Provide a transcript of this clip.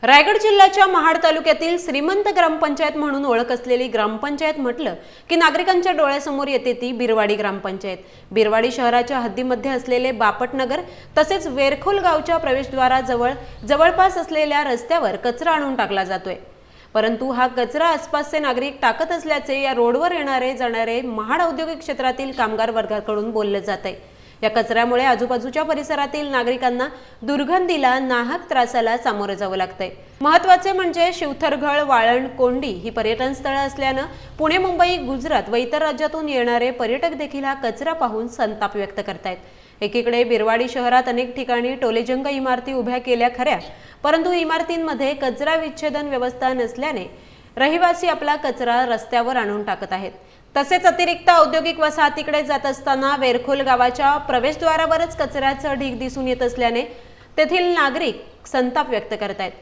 रायगड जिल्ह्याच्या महाड तालुक्यातील श्रीमंत ग्रामपंचायत म्हणून ओळख असलेली ग्रामपंचायत म्हटलं की नागरिकांच्या डोळ्यासमोर येते ती बिरवाडी ग्रामपंचायत। बिरवाडी शहराच्या हद्दीमध्ये असलेले बापटनगर तसेच वेरखोल गावच्या प्रवेशद्वाराजवळ जवळपास असलेल्या रस्त्यावर कचरा आणून टाकला जातोय, परंतु हा कचरा आसपासचे नागरिक टाकत असल्याचे या रोडवर येणारे जाणारे महाड औद्योगिक क्षेत्रातील कामगार वर्गाकडून बोलले जाते। या कचऱ्यामुळे आजूबाजूच्या परिसरातील नागरिकांना दुर्गंधीला नाहक त्रासाला सामोरे जावं लागतंय। महत्त्वाचे म्हणजे शिवथरघळ, वाळण, कोंडी ही पर्यटन स्थळे असल्यानं पुणे, मुंबई, गुजरात व इतर राज्यातून येणारे पर्यटक देखील हा कचरा पाहून संताप व्यक्त करतायत। एकीकडे बिरवाडी शहरात अनेक ठिकाणी टोलेजंग इमारती उभ्या केल्या खऱ्या, परंतु इमारतींमध्ये कचरा विच्छेदन व्यवस्था नसल्याने रहिवासी आपला कचरा रस्त्यावर आणून टाकत आहेत। तसेच अतिरिक्त औद्योगिक वसाहतीकडे जात असताना वेरखोल गावाच्या प्रवेशद्वारावरच कचऱ्याचा ढीग दिसून येत असल्याने तेथील नागरिक संताप व्यक्त करत आहेत।